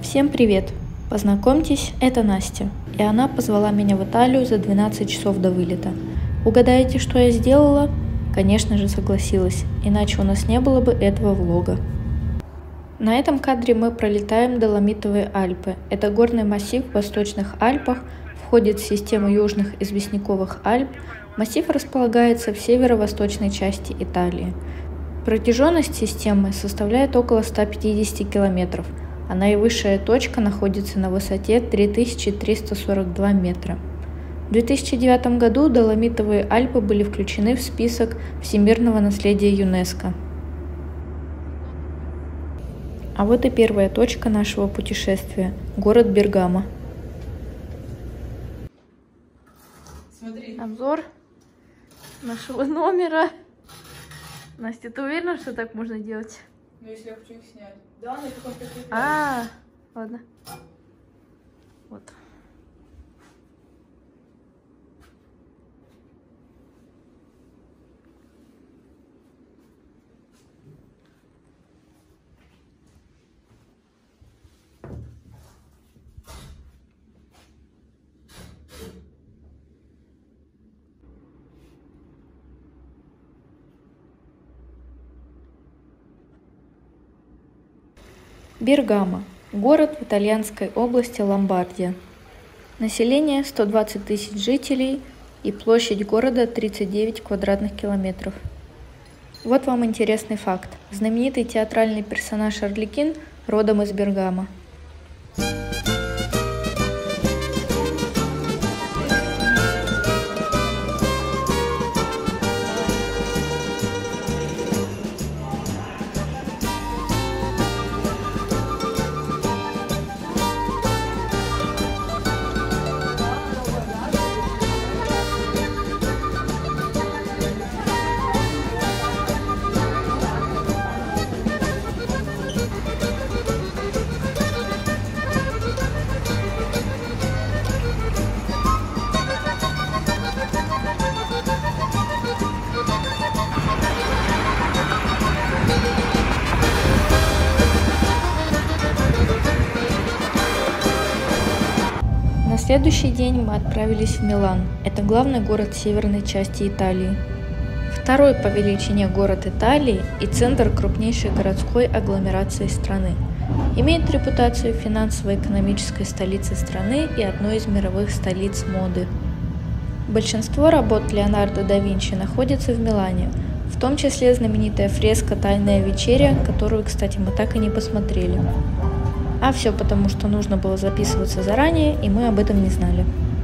Всем привет! Познакомьтесь, это Настя, и она позвала меня в Италию за 12 часов до вылета. Угадаете, что я сделала? Конечно же согласилась, иначе у нас не было бы этого влога. На этом кадре мы пролетаем Доломитовые Альпы. Это горный массив в Восточных Альпах, входит в систему Южных известняковых Альп. Массив располагается в северо-восточной части Италии. Протяженность системы составляет около 150 километров, а наивысшая точка находится на высоте 3342 метра. В 2009 году Доломитовые Альпы были включены в список всемирного наследия ЮНЕСКО. А вот и первая точка нашего путешествия – город Бергамо. Смотри. Обзор нашего номера. Настя, ты уверена, что так можно делать? Ну, если я хочу их снять. Да, на каком-то прикрепляю. Ладно. Вот. Бергамо – город в итальянской области Ломбардия. Население 120 тысяч жителей и площадь города 39 квадратных километров. Вот вам интересный факт. Знаменитый театральный персонаж Арлекин родом из Бергамо. На следующий день мы отправились в Милан. Это главный город северной части Италии. Второй по величине город Италии и центр крупнейшей городской агломерации страны. Имеет репутацию финансово-экономической столицы страны и одной из мировых столиц моды. Большинство работ Леонардо да Винчи находится в Милане, в том числе знаменитая фреска «Тайная вечеря», которую, кстати, мы так и не посмотрели. А все потому, что нужно было записываться заранее, и мы об этом не знали.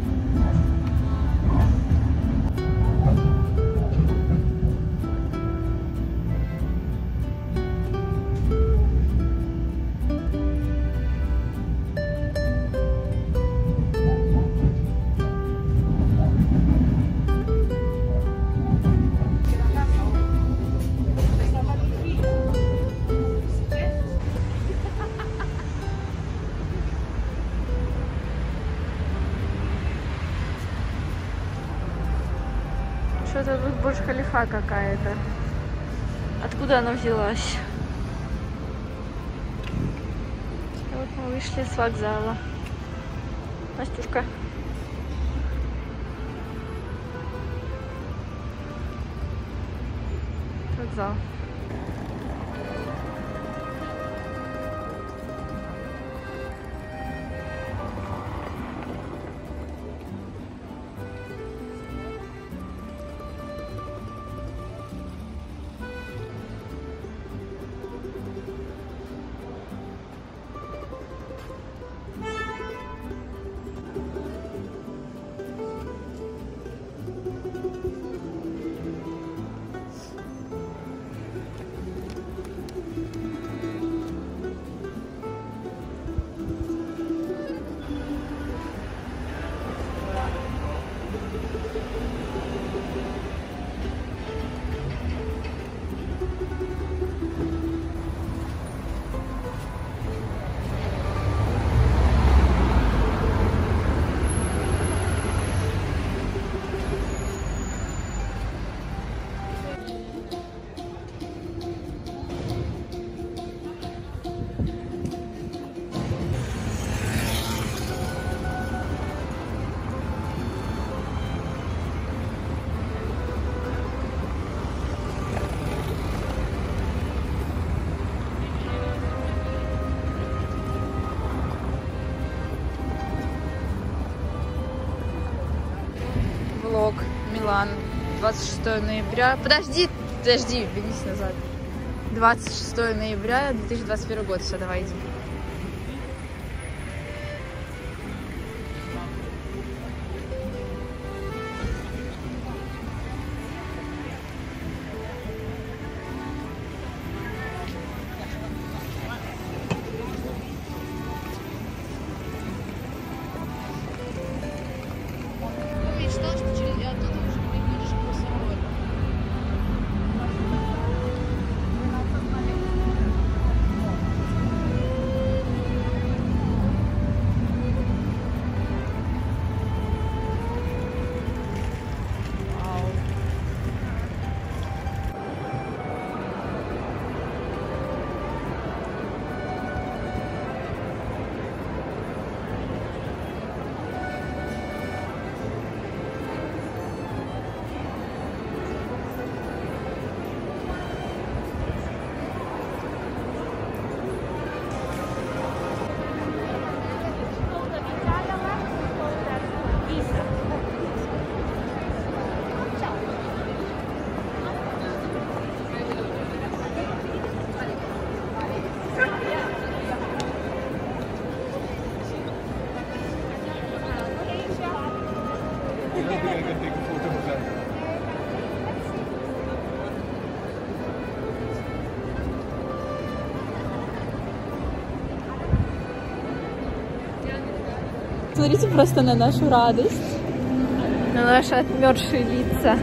Что-то тут Бурдж-Халифа какая-то. Откуда она взялась? Вот мы вышли с вокзала. Настюшка. Вокзал. Милан. 26 ноября. Подожди, вернись назад. 26 ноября 2021 год. Все, давай идем. Смотрите просто на нашу радость, на наши отмершие лица.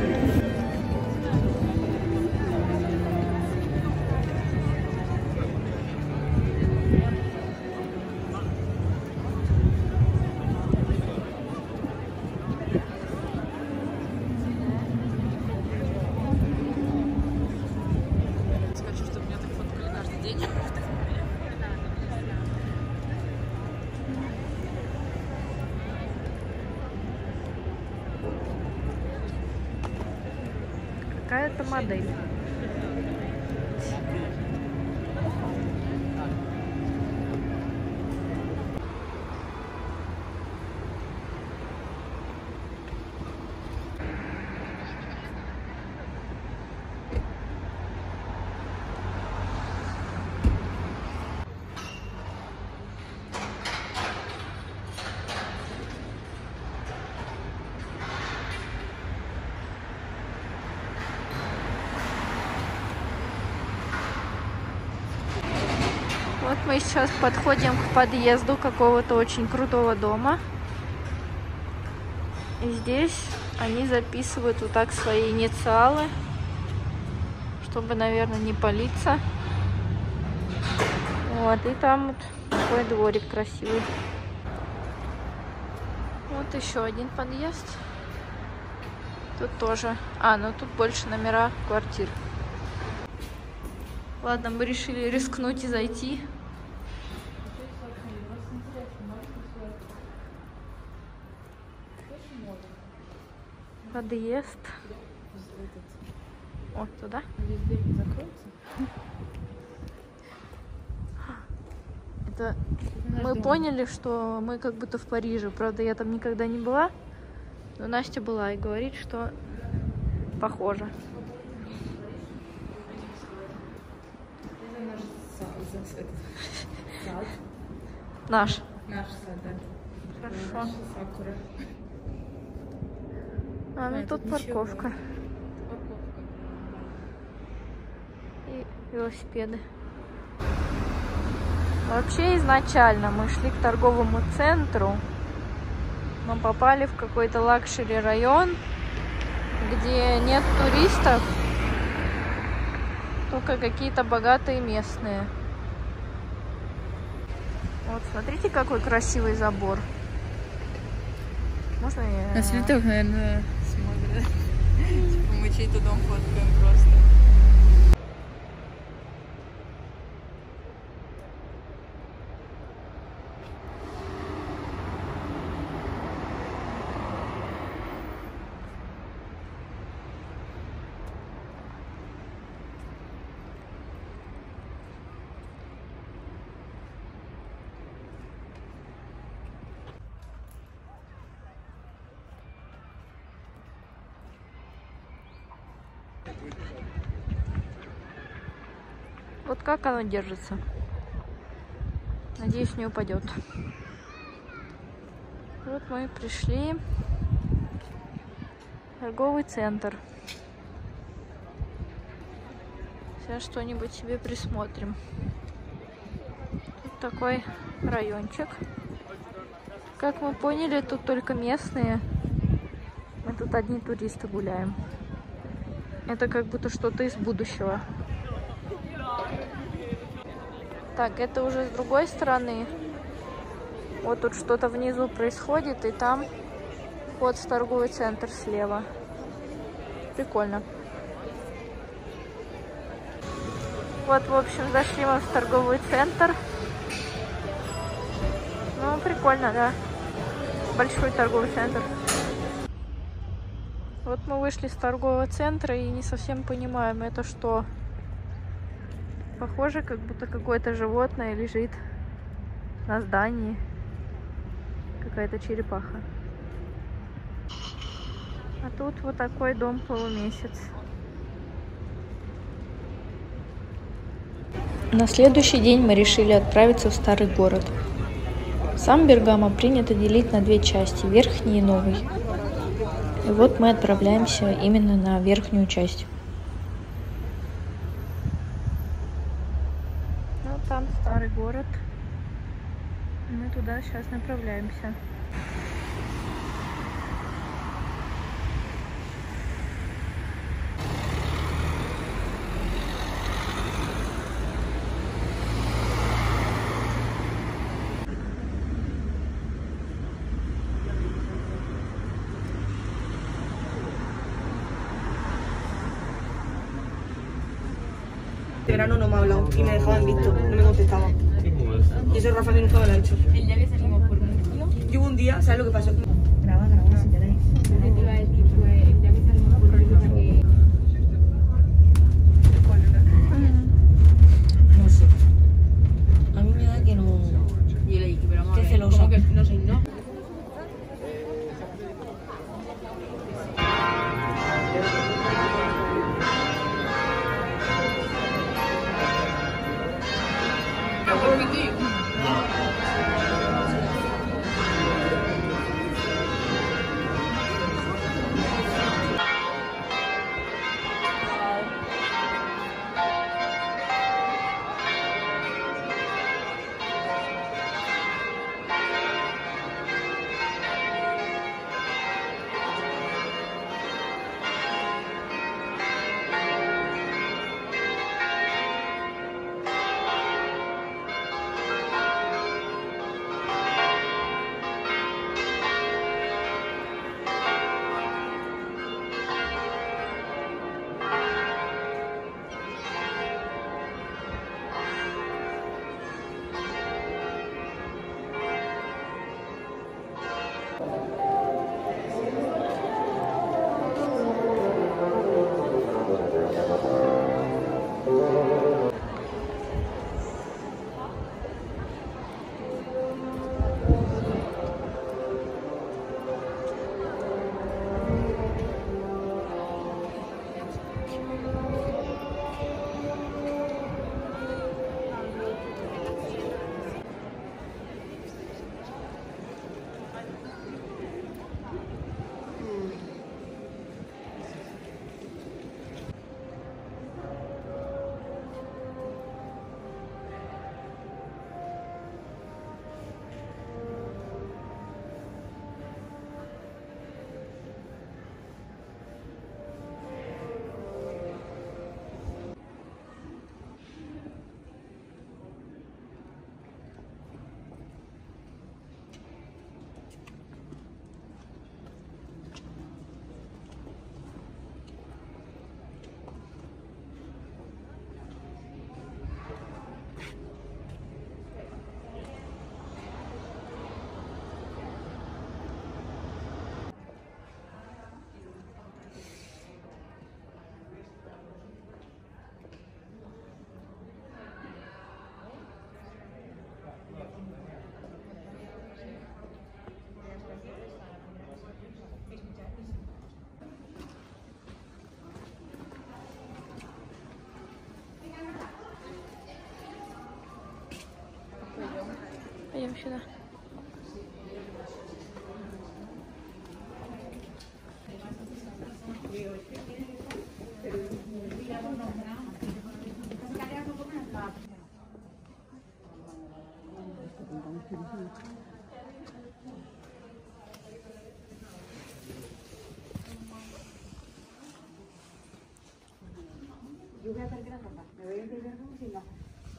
Хочу, чтобы меня так фоткали каждый день. Какая-то модель. Вот мы сейчас подходим к подъезду какого-то очень крутого дома. И здесь они записывают вот так свои инициалы, чтобы, наверное, не палиться. Вот, и там вот такой дворик красивый. Вот еще один подъезд. Тут тоже. Ну тут больше номера квартир. Ладно, мы решили рискнуть и зайти. Подъезд. Вот туда. Это мы поняли, что мы как будто в Париже. Правда, я там никогда не была. Но Настя была и говорит, что похоже. Наш. Наш сад, да. Хорошо. Сакура. Ну тут парковка. И велосипеды. Вообще изначально мы шли к торговому центру, но попали в какой-то лакшери район, где нет туристов, только какие-то богатые местные. Вот, смотрите, какой красивый забор. Можно я... На цветок, наверное, смотрят. Типа мы чей-то дом фоткаем просто. Вот как оно держится. Надеюсь, не упадет. Вот мы пришли. Торговый центр. Сейчас что-нибудь себе присмотрим. Тут такой райончик. Как мы поняли, тут только местные. Мы тут одни туристы гуляем. Это как будто что-то из будущего. Так, это уже с другой стороны. Вот тут что-то внизу происходит, и там вход в торговый центр слева. Прикольно. Вот, в общем, зашли мы в торговый центр. Ну, прикольно, да. Большой торговый центр. Вот мы вышли с торгового центра и не совсем понимаем, это что. Похоже, как будто какое-то животное лежит на здании. Какая-то черепаха. А тут вот такой дом полумесяц. На следующий день мы решили отправиться в старый город. Сам Бергамо принято делить на две части, верхний и новый. И вот мы отправляемся именно на верхнюю часть. Ну, там старый город. Мы туда сейчас направляемся. De verano no me ha hablado y me dejaba en visto, no me contestaba. Y eso Rafa que nunca me lo ha hecho. El día que salimos por Murcia. Y hubo un día, ¿sabes lo que pasó? Graba si queréis. El día que salimos por Murcia que... No sé. A mí me da que no. Y yo le dije, pero vamos a Qué ver, celosa. ¿cómo que no soy no? пойдем? Пойдем сюда. Yo voy a hacer que la ropa. Me voy a entender como si no.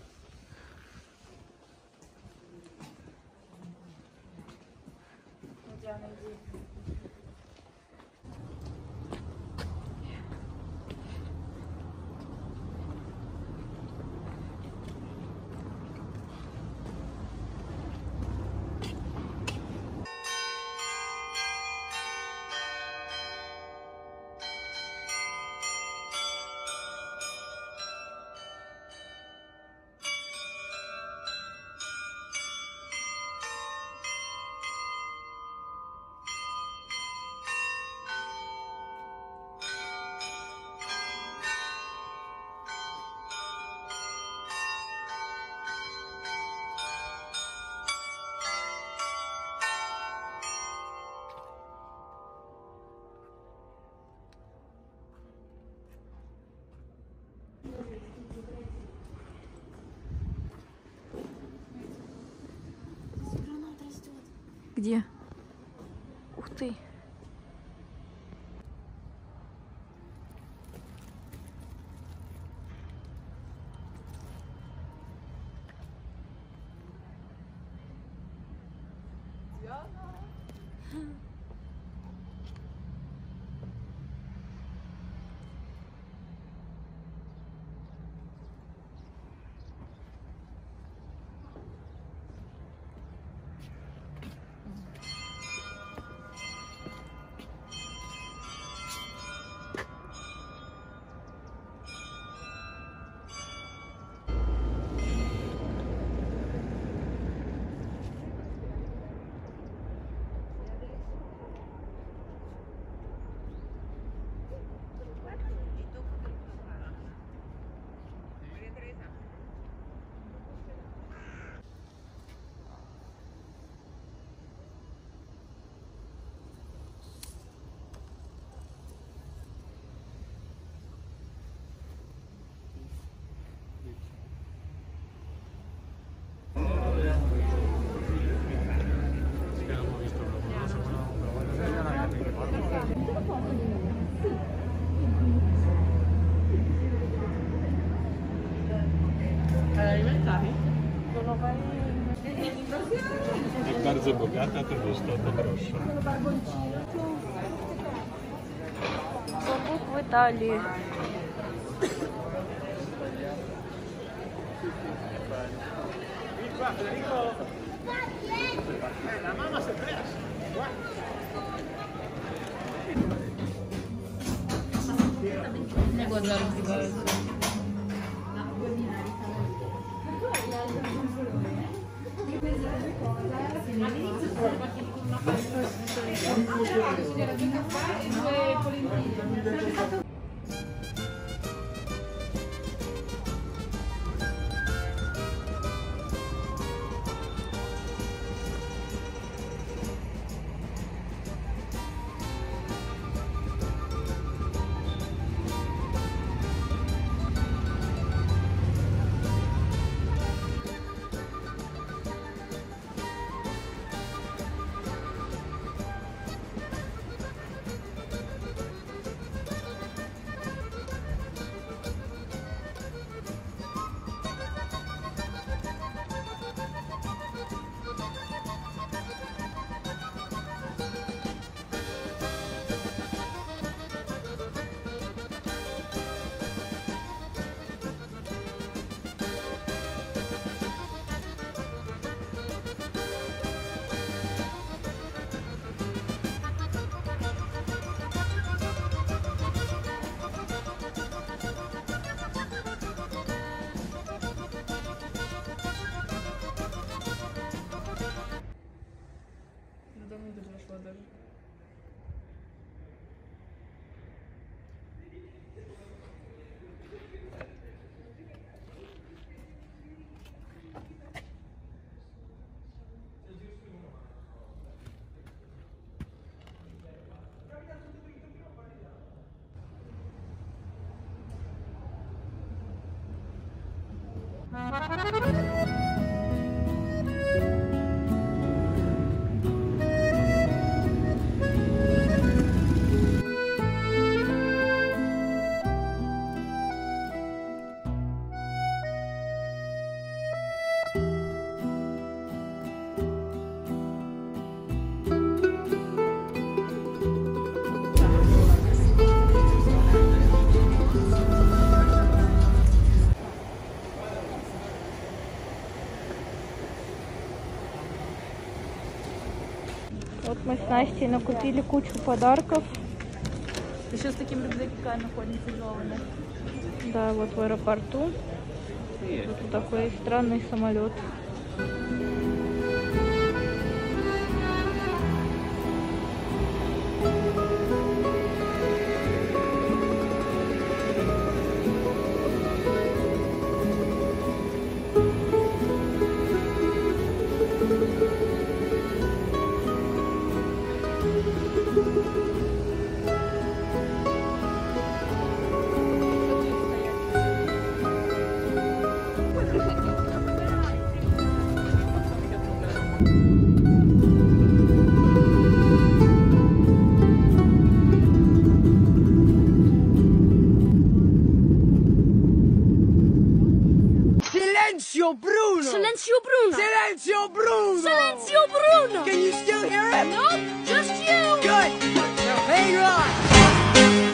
Где? Ух ты! Jest bardzo bogata, to wiesz, to droższa. Бамбук в Италии. Глаза разбегаются. Вот мы с Настей накупили кучу подарков. Еще с таким рюкзаками ходим тяжелыми. Да, вот в аэропорту. Тут такой странный самолет. Silenzio Bruno! Silenzio Bruno! Silenzio Bruno! Silenzio Bruno! Can you still hear it? No, just you! Good! Now hang on!